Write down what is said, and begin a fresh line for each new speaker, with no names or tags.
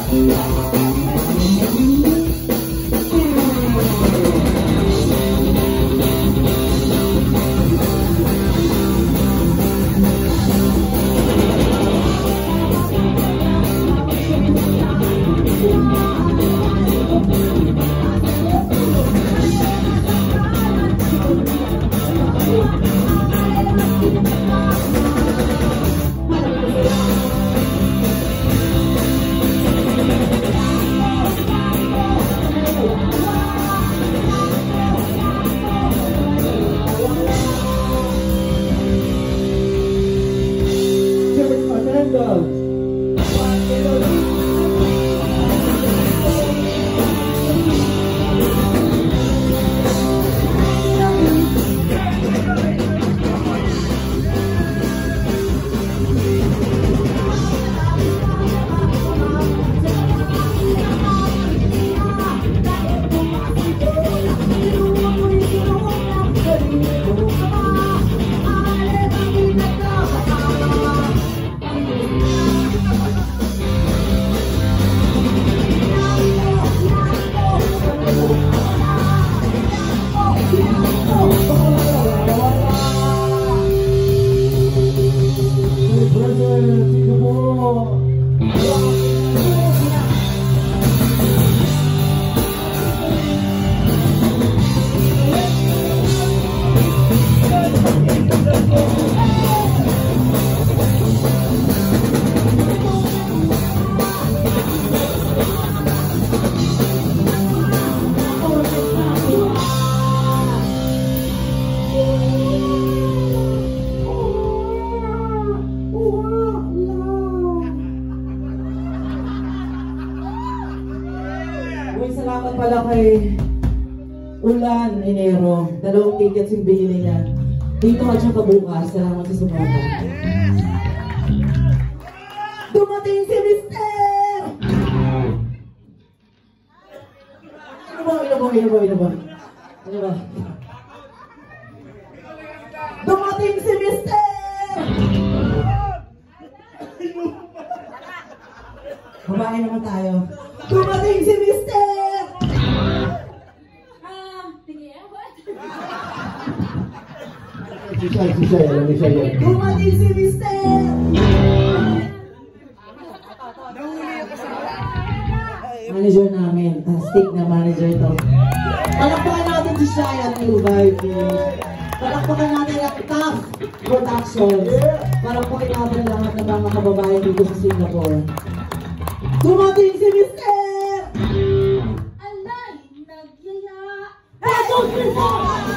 Salamat pala kay Ulan Enero. 2 tickets yung binili niya. Dito at saka bukas. Salamat sa sumata. Dumating si Mister! Ano ba? Dumating si Mister! Babae naman tayo. Dumating si Mister! Dumating si Mister! Manager namin. Stick na manager to. Palakpakan natin si Shai at Ilvay. Palakpakan natin at Tough Productions. Palakpakan natin lahat ng mga kababayan dito sa Singapore. Dumating si Mister!
Alay, nagyaya!
Jesus Christ!